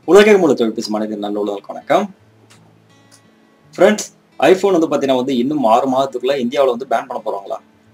உலக மூல தொழில்நுட்ப மனிதன் நல்ல உலகம் வணக்கம் ஃப்ரெண்ட்ஸ். ஐபோன் வந்து பாத்தீங்கன்னா இன்னும் 6 மாதத்துக்குள்ள இந்தியாவில் வந்து பேன் பண்ண போறாங்களா?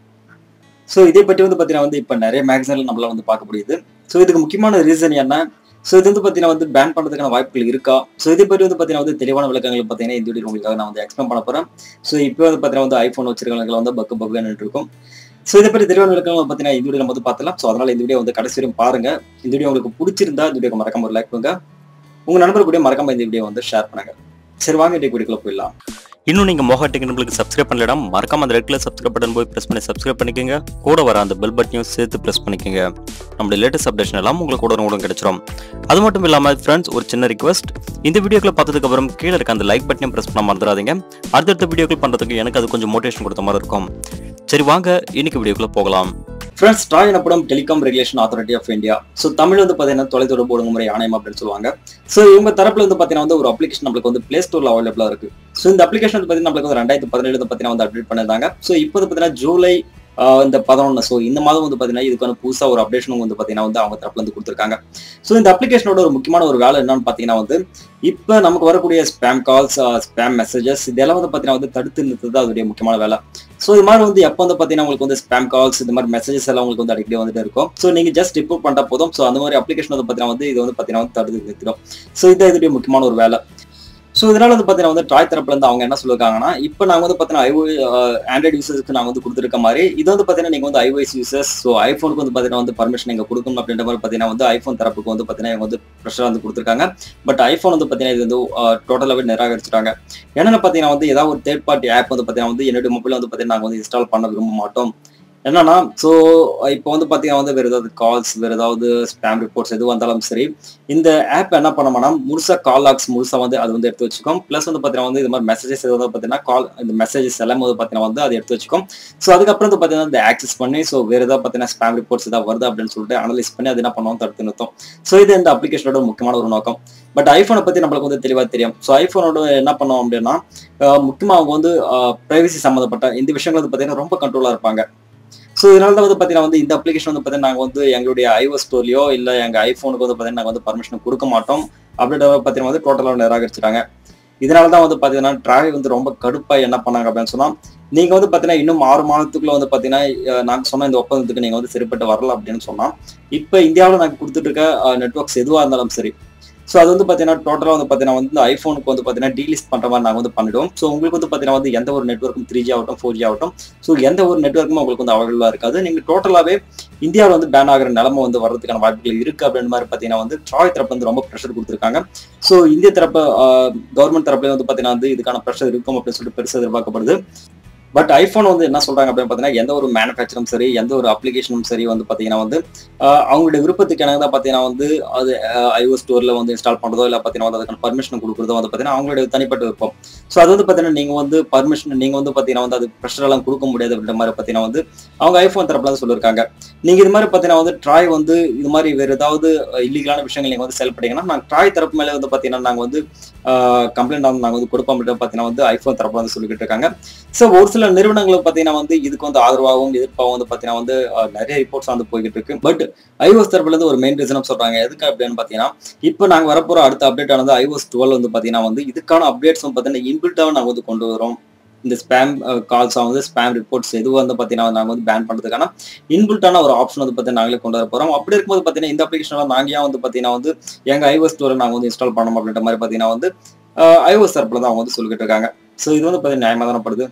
ஸோ இதை பற்றி வந்து பாத்தீங்கன்னா இப்ப நிறைய மேகசின்ல நம்மளால வந்து பார்க்க முடியுது. ஸோ இதுக்கு முக்கியமான ரீசன் என்ன? ஸோ இது வந்து பாத்தீங்கன்னா பேன் பண்றதுக்கான வாய்ப்புகள் இருக்கா? ஸோ இதை பற்றி வந்து பாத்தீங்கன்னா தெளிவான விளக்கங்கள் பாத்தீங்கன்னா இந்த வீடியோ உங்களுக்காக நான் வந்து எக்ஸ்பிளைன் பண்ண போறேன். ஸோ இப்போ வந்து பாத்தீங்கன்னா ஐபோன் வச்சிருக்கவங்க வந்து பக்கு இருக்கும். ஸோ இதை பற்றி தெளிவான விளக்கங்கள் பாத்தீங்கன்னா இந்த வீடியோ நம்ம வந்து பார்த்தலாம். ஸோ அதனால இந்த வீடியோ வந்து கடைசி வரையும் பாருங்க. இந்த வீடியோ உங்களுக்கு பிடிச்சிருந்தா இந்த வீடியோ மறக்காம ஒரு லைக் பண்ணுங்க. உங்க நண்பர் கூட மறக்காம இந்த வீடியோ வந்து ஷேர் பண்ணுங்க. சரி வாங்க இந்த வீடியோக்குள்ள போயிடலாம். இன்னும் நீங்க mohatechintamil சப்ஸ்கிரைப் பண்ணலனா மறக்காம அந்த ரெட் கலர் சப்ஸ்கிரைப் பட்டன் போய் பிரஸ் பண்ணி சப்ஸ்கிரைப் பண்ணிக்கங்க. கூட வர அந்த பெல் பட்டனையும் சேர்த்து பிரஸ் பண்ணிக்கங்க. நம்மளுடைய லேட்டஸ்ட் அப்டேஷன் எல்லாம் உங்களுக்கு கூட கிடைச்சிரும். அது மட்டும் இல்லாம ஃப்ரெண்ட்ஸ், ஒரு சின்ன ரிக்வெஸ்ட், இந்த வீடியோக்குள்ள பார்த்ததுக்கு அப்புறம் கீழே இருக்க அந்த லைக் பட்டனையும் பிரஸ் பண்ண மறந்துடாதீங்க. அடுத்தடுத்த வீடியோக்கள் பண்றதுக்கு எனக்கு அது கொஞ்சம் மோட்டிவேஷன் கொடுத்த மாதிரி இருக்கும். சரி வாங்க இன்னைக்கு வீடியோக்குள்ள போகலாம். ஃப்ரெண்ட்ஸ், TRAI எனப்படும் telecom regulation authority of India. So Tamil வந்து பார்த்தீங்கன்னா தொலைத்தொடர்பு ஒழுங்குமுறை ஆணையம் அப்படின்னு சொல்லுவாங்க. ஸோ இவங்க தரப்புல வந்து பார்த்தீங்கன்னா ஒரு அப்ளிகேஷன் நம்மளுக்கு வந்து பிளே ஸ்டோர்ல அவைலபிளா இருக்கு. ஸோ இந்த அப்ளிகேஷன் வந்து பார்த்தீங்கன்னா நம்மளுக்கு 2017 பார்த்தீங்கன்னா அப்டேட் பண்ணிருந்தாங்க. ஸோ இப்போ வந்து பார்த்தீங்கன்னா ஜூலை இந்த 11. ஸோ இந்த மாதம் வந்து பார்த்தீங்கன்னா இதுக்கான புதுசாக ஒரு அப்டேஷன் வந்து பார்த்தீங்கன்னா அவங்க தரப்புல இருந்து கொடுத்துருக்காங்க. ஸோ இந்த அப்ளிகேஷனோட ஒரு முக்கியமான ஒரு வேலை என்னன்னு பார்த்தீங்கன்னா இப்போ நமக்கு வரக்கூடிய ஸ்பேம் கால்ஸ், ஸ்பேம் மெசேஜஸ் இதெல்லாம் வந்து பார்த்தீங்கன்னா தடுத்து நிறுத்துறது அதோடைய முக்கியமான வேலை. ஸோ இது மாதிரி வந்து எப்போ வந்து பார்த்தீங்கன்னா உங்களுக்கு வந்து ஸ்பேம் கால்ஸ் இந்த மாதிரி மெசேஜஸ் எல்லாம் உங்களுக்கு வந்து அடிக்கடி வந்துட்டு இருக்கும். ஸோ நீங்க ஜஸ்ட் ரிப்போர்ட் பண்ணா போதும். ஸோ அந்த மாதிரி அப்ளிகேஷன் வந்து பார்த்தீங்கன்னா இது வந்து பார்த்தீங்கன்னா தடுத்து நிறுத்திடும். ஸோ இது இதோடைய முக்கியமான ஒரு வேலை. ஸோ இதனால வந்து பார்த்தீங்கன்னா TRAI தரப்புல இருந்து அவங்க என்ன சொல்லிருக்காங்கன்னா, இப்போ நாங்கள் வந்து பார்த்தீங்கன்னா ஆண்ட்ராய்டு யூசர்ஸ்க்கு நாங்கள் வந்து கொடுத்துருக்க மாதிரி இது வந்து பார்த்தீங்கன்னா நீங்கள் வந்து iOS யூசர்ஸ், ஸோ ஐஃபோனுக்கு வந்து பார்த்தீங்கன்னா பர்மிஷன் நீங்கள் கொடுக்கணும் அப்படின்ற மாதிரி பார்த்தீங்கன்னா ஐஃபோன் தரப்புக்கு வந்து பார்த்தீங்கன்னா இவங்க வந்து ப்ரெஷர் வந்து கொடுத்துருக்காங்க. பட் ஐஃபோன் வந்து பார்த்தீங்கன்னா இது வந்து டோட்டலாகவே நிராகரிச்சிட்டாங்க. என்னென்ன பார்த்தீங்கன்னா ஏதாவது ஒரு தேர்ட் பார்ட்டி ஆப் வந்து பார்த்தீங்கன்னா என்னுடைய மொபைல் வந்து பார்த்தீங்கன்னா நாங்கள் வந்து இன்ஸ்டால் பண்ண விரும்ப மாட்டோம். என்னன்னா, ஸோ இப்போ வந்து பார்த்தீங்கன்னா வேறு ஏதாவது கால்ஸ், வேறு ஏதாவது ஸ்பேம் ரிப்போர்ட்ஸ் எது வந்தாலும் சரி, இந்த ஆப் என்ன பண்ணோம்னா முழுசாக கால் லாக்ஸ் முழுசாக வந்து அது வந்து எடுத்து வச்சுக்கோம். ப்ளஸ் வந்து பார்த்தீங்கன்னா இது மாதிரி மெசேஜஸ் எதாவது பார்த்தீங்கன்னா கால் இந்த மெசேஜஸ் எல்லாம் வந்து பார்த்தீங்கன்னா அது எடுத்து வச்சுக்கோம். ஸோ அதுக்கப்புறம் வந்து பார்த்தீங்கன்னா இந்த ஆக்சஸ் பண்ணி ஸோ வேறு ஏதாவது பார்த்தீங்கன்னா ஸ்பேம் ரிப்போர்ட்ஸ் ஏதாவது வருது அப்படின்னு சொல்லிட்டு அனலைஸ் பண்ணி அது என்ன பண்ணுவோம் தடுத்து நிறுத்தும். ஸோ இது இந்த அப்ளிகேஷனோட முக்கியமான ஒரு நோக்கம். பட் ஐஃபோனை பற்றி நம்மளுக்கு வந்து தெளிவாக தெரியும். ஸோ ஐஃபோனோட என்ன பண்ணோம் அப்படின்னா முக்கியமாக அவங்க வந்து பிரைவசி சம்மந்தப்பட்ட இந்த விஷயங்கள் வந்து பார்த்தீங்கன்னா ரொம்ப கண்ட்ரோலாக இருப்பாங்க. ஸோ இதனால தான் வந்து பார்த்தீங்கன்னா இந்த அப்ளிகேஷன் வந்து பார்த்தீங்கன்னா நாங்கள் வந்து எங்களுடைய iOS ஸ்டோர்லையோ இல்லை எங்கள் ஐஃபோனுக்கு வந்து பார்த்தீங்கன்னா நாங்கள் வந்து பர்மிஷன் கொடுக்க மாட்டோம் அப்படின்ற பார்த்தீங்கன்னா டோட்டலாக நிராகரிச்சிட்டாங்க. இதனால தான் வந்து பார்த்தீங்கன்னா TRAI வந்து ரொம்ப கடுப்பாக என்ன பண்ணாங்க அப்படின்னு சொன்னால், நீங்கள் வந்து பார்த்தீங்கன்னா இன்னும் 6 மாதத்துக்குள்ள வந்து பார்த்தீங்கன்னா நாங்கள் சொன்ன இந்த ஒப்பந்தத்துக்கு நீங்கள் வந்து சரிப்பட்டு வரல அப்படின்னு சொன்னால், இப்போ இந்தியாவில் நாங்கள் கொடுத்துட்டு இருக்க நெட்ஒர்க்ஸ் எதுவாக இருந்தாலும் சரி, ஸோ அது வந்து பார்த்தீங்கன்னா டோட்டலாக வந்து பார்த்தீங்கன்னா ஐஃபோனுக்கு வந்து பார்த்தீங்கன்னா டீலிஸ்ட் பண்ணுற மாதிரி நாங்கள் வந்து பண்ணிடுவோம். ஸோ உங்களுக்கு வந்து பார்த்தீங்கன்னா எந்த ஒரு நெட்ஒர்க்கும் 3G ஆகட்டும் 4G ஆகட்டும், ஸோ எந்த ஒரு நெட்ஒர்க்குமே உங்களுக்கு வந்து அவைலபிளாக இருக்காது. நீங்கள் டோட்டலாகவே இந்தியாவில் வந்து பேன் ஆகிற நிலைமை வந்து வர்றதுக்கான வாய்ப்புகள் இருக்குது அப்படின்ற மாதிரி பார்த்தீங்கன்னா TRAI தரப்பு வந்து ரொம்ப ப்ரெஷர் கொடுத்துருக்காங்க. ஸோ இந்திய தரப்பு கவர்மெண்ட் தரப்புல வந்து பார்த்தீங்கன்னா இதுக்கான ப்ரெஷர் இருக்கும் அப்படின்னு சொல்லிட்டு பெருசாக எதிர்பார்க்கப்படுது. பட் ஐஃபோன் வந்து என்ன சொல்றாங்க அப்படின்னு பார்த்தீங்கன்னா எந்த ஒரு மேனுஃபேக்சரும் சரி, எந்த ஒரு அப்ளிகேஷனும் சரி வந்து பார்த்தீங்கன்னா அவங்களுடைய விருப்பத்துக்கு எனக்கு தான் பார்த்தீங்கன்னா அது iOS ஸ்டோர்ல வந்து இன்ஸ்டால் பண்ணுறதோ இல்லை பார்த்தீங்கன்னா அதுக்கான பர்மிஷன் கொடுக்குறதோ வந்து பார்த்தீங்கன்னா அவங்களுடைய தனிப்பட்ட விருப்பம். ஸோ அது வந்து பார்த்தீங்கன்னா நீங்கள் வந்து பர்மிஷன் நீங்கள் வந்து பார்த்தீங்கன்னா அது ப்ரெஷர் எல்லாம் கொடுக்க முடியாது அப்படின்ற மாதிரி பார்த்தீங்கன்னா அவங்க ஐஃபோன் தரப்புல தான் சொல்லியிருக்காங்க. நீங்கள் இது மாதிரி பார்த்தீங்கன்னா TRAI வந்து இது மாதிரி வேறு ஏதாவது இல்லீகலான விஷயங்கள் நீங்கள் வந்து செல் பண்ணீங்கன்னா நாங்கள் TRAI தரப்பு மேலே வந்து பார்த்தீங்கன்னா நாங்கள் வந்து கம்ப்ளைண்ட் நாங்கள் வந்து கொடுப்போம் அப்படின்னு பார்த்தீங்கன்னா ஐஃபோன் தரப்புல வந்து சொல்லிக்கிட்டு இருக்காங்க. ஸோ ஒரு சில நிறுவனங்கள் பார்த்தீங்கன்னா இதுக்கு வந்து ஆதரவாகவும் எதிர்ப்பாகவும் வந்து பார்த்தீங்கன்னா நிறைய ரிப்போர்ட்ஸ் வந்து போய்கிட்டு இருக்கு. பட் iOS தரப்புல இருந்து ஒரு மெயின் ரீசனும் சொல்றாங்க. எதுக்கு அப்படின்னு பார்த்தீங்கன்னா இப்போ நாங்கள் வரப்போற அடுத்த அப்டேட் ஆனது iOS 12 வந்து பார்த்தீங்கன்னா இதுக்கான அப்டேட்ஸ் வந்து பார்த்தீங்கன்னா இன்பில்ட்டாக நாங்கள் வந்து கொண்டு வரோம். இந்த ஸ்பேம் கால்ஸ் ஸ்பேம் ரிப்போர்ட்ஸ் எதுவும் வந்து பார்த்தீங்கன்னா நாங்கள் வந்து பேன் பண்ணுறதுக்கான இன்பில்ட்டான ஒரு ஆப்ஷன் வந்து பார்த்தீங்கன்னா நாங்களே கொண்டு வர போகிறோம். அப்படி இருக்கும்போது பார்த்தீங்கன்னா இந்த அப்ளிகேஷன் நாங்கள் ஏன் வந்து பார்த்தீங்கன்னா எங்கள் iOS ஸ்டோரை நாங்கள் வந்து இன்ஸ்டால் பண்ணணும் அப்படின்ற மாதிரி பார்த்தீங்கன்னா iOS தரப்புல தான் அவங்க வந்து சொல்லிக்கிட்டு இருக்காங்க. ஸோ இது வந்து பார்த்தீங்கன்னா நியாயமாக தானே படுது.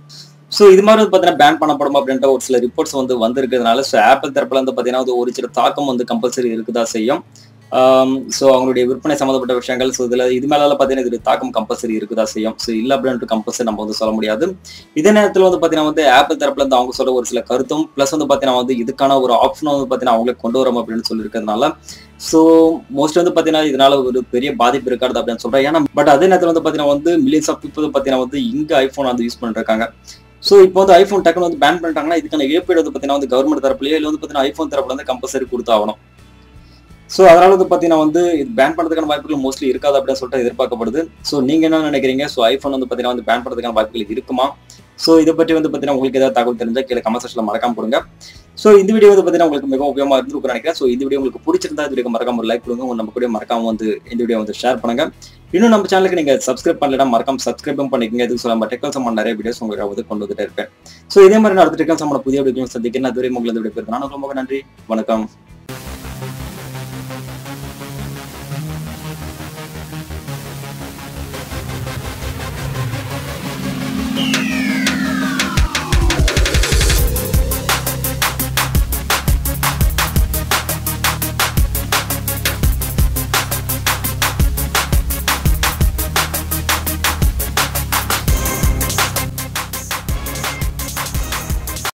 ஸோ இது மாதிரி வந்து பார்த்தீங்கன்னா பேன் பண்ணப்படும் அப்படின்ற ஒரு சில ரிப்போர்ட்ஸ் வந்து வந்திருக்கிறதுனால ஸோ ஆப்பிள் தரப்புல வந்து பார்த்தீங்கன்னா ஒரு சில தாக்கம் வந்து கம்பல்சரி இருக்குதா செய்யும். ஸோ அவங்களுடைய விற்பனை சம்மந்தப்பட்ட விஷயங்கள் ஸோ இதில் இது மேலே பார்த்தீங்கன்னா இது தாக்கம் கம்பல்சரி இருக்குதா செய்யும். ஸோ இல்லை அப்படின்ட்டு கம்பல்சரி நம்ம வந்து சொல்ல முடியாது. இதே நேரத்தில் வந்து பார்த்தீங்கன்னா ஆப்பிள் தரப்புல இருந்து அவங்க சொல்ல ஒரு சில கருத்தும் ப்ளஸ் வந்து பார்த்தீங்கன்னா இதுக்கான ஒரு ஆப்ஷனை வந்து பார்த்தீங்கன்னா அவங்களே கொண்டு வரோம் அப்படின்னு சொல்லியிருக்கிறதுனால ஸோ மோஸ்ட் வந்து பார்த்தீங்கன்னா இதனால ஒரு பெரிய பாதிப்பு இருக்காது அப்படின்னு சொல்றேன். ஏன்னா பட் அதே நேரத்தில் வந்து பார்த்தீங்கன்னா மில்லியன்ஸ் ஆஃப் பீப்புள் பார்த்தீங்கன்னா இங்கே ஐஃபோன் வந்து யூஸ் பண்ணிருக்காங்க. ஸோ இப்போ வந்து ஐஃபோன் டக்குன்னு வந்து பேன் பண்ணிட்டாங்கன்னா இதுக்கான இழப்பீடு வந்து பார்த்தீங்கன்னா கவர்மெண்ட் தரப்புலையோ இல்லை வந்து பார்த்தீங்கன்னா ஐஃபோன் தரப்புல வந்து கம்பல்சரி கொடுத்தாகணும். ஸோ அதனால வந்து பார்த்தீங்கன்னா வந்து இது பேன் பண்ணுறதுக்கான வாய்ப்புகள் மோஸ்ட்லி இருக்காது அப்படின்னு சொல்லிட்டு எதிர்பார்க்கப்படுது. ஸோ நீங்க என்ன நினைக்கிறீங்க? ஸோ ஐஃபோன் வந்து பார்த்தீங்கன்னா வந்து பேன் பண்ணுறதுக்கான வாய்ப்புகள் இருக்குமா? ஸோ இதை பற்றி வந்து பார்த்தீங்கன்னா உங்களுக்கு ஏதாவது தகவல் தெரிஞ்சா கீழே கமெண்ட் செக்ஷன்ல மறக்காம கொடுங்க. ஸோ இந்த வீடியோ வந்து பார்த்தீங்கன்னா உங்களுக்கு மிகவும் உபயோகமா இருந்திருக்கும்னு நினைக்கிறேன். ஸோ இந்த வீடியோ உங்களுக்கு பிடிச்சிருந்தா இந்த வீடியோ மறக்காம ஒரு லைக் கொடுங்க. உங்க நம்ம கூட மறக்காம வந்து இந்த வீடியோ வந்து ஷேர் பண்ணுங்க. இன்னும் நம்ம சேனலுக்கு நீங்க சப்ஸ்கிரைப் பண்ணலாம், மறக்காம சப்ஸ்கிரைபும் பண்ணிக்கங்க. எதுக்கு சொல்ல டெக்னிக்கல் சம்பந்த நிறைய வீடியோஸ் உங்களுக்கு வந்து கொண்டு வந்துட்டே இருப்பேன். ஸோ இதே மாதிரி அடுத்த டெக்னிக்கல் சம்பந்த புதிய வீடியோஸ் சந்திக்கிறேன். அதுவரை உங்களுக்கு வீடியோ பேர் நான் ரொம்ப நன்றி, வணக்கம். Yeah.